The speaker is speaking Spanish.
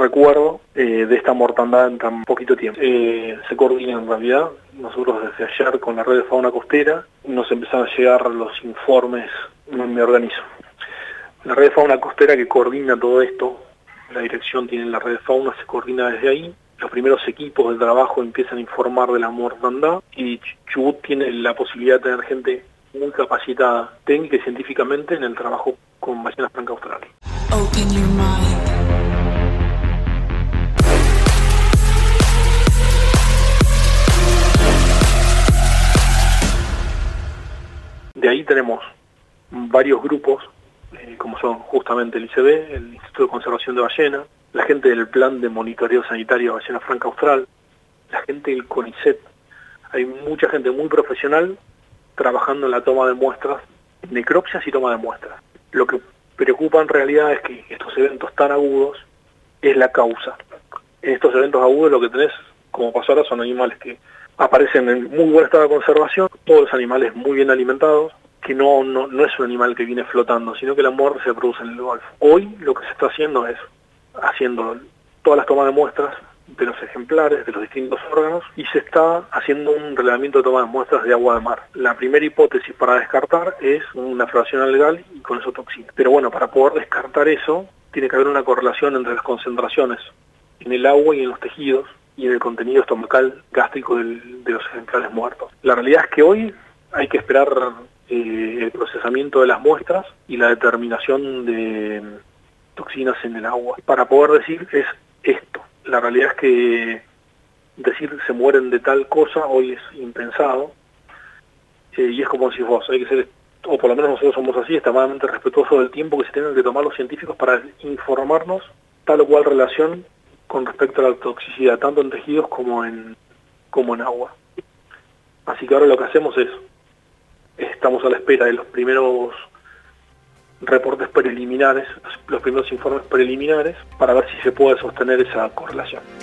recuerdo de esta mortandad en tan poquito tiempo. Se coordina en realidad. Nosotros desde ayer con la red de fauna costera nos empezaron a llegar los informes, me organizo. La red de fauna costera que coordina todo esto, la dirección tiene la red de fauna, se coordina desde ahí. Los primeros equipos de trabajo empiezan a informar de la mortandad y Chubut tiene la posibilidad de tener gente muy capacitada técnica y científicamente en el trabajo con ballena franca austral. Open your mind. De ahí tenemos varios grupos, como son justamente el ICB, el Instituto de Conservación de Ballena, la gente del Plan de Monitoreo Sanitario de Ballena Franca Austral, la gente del CONICET. Hay mucha gente muy profesional trabajando en la toma de muestras, necropsias y toma de muestras. Lo que preocupa en realidad es que estos eventos tan agudos es la causa. En estos eventos agudos lo que tenés, como pasó ahora, son animales que aparecen en muy buen estado de conservación, todos los animales muy bien alimentados, que no es un animal que viene flotando, sino que la muerte se produce en el Golfo. Hoy lo que se está haciendo es haciendo todas las tomas de muestras de los ejemplares, de los distintos órganos, y se está haciendo un relevamiento de toma de muestras de agua de mar. La primera hipótesis para descartar es una floración algal y con eso toxina. Pero bueno, para poder descartar eso, tiene que haber una correlación entre las concentraciones en el agua y en los tejidos, y en el contenido estomacal gástrico de los ejemplares muertos. La realidad es que hoy hay que esperar el procesamiento de las muestras y la determinación de toxinas en el agua. Para poder decir es esto. La realidad es que decir se mueren de tal cosa hoy es impensado, y es como decís vos, hay que ser, o por lo menos nosotros somos así, extremadamente respetuosos del tiempo que se tienen que tomar los científicos para informarnos tal o cual relación con respecto a la toxicidad, tanto en tejidos como en agua. Así que ahora lo que hacemos es, estamos a la espera de los primeros reportes preliminares, los primeros informes preliminares, para ver si se puede sostener esa correlación.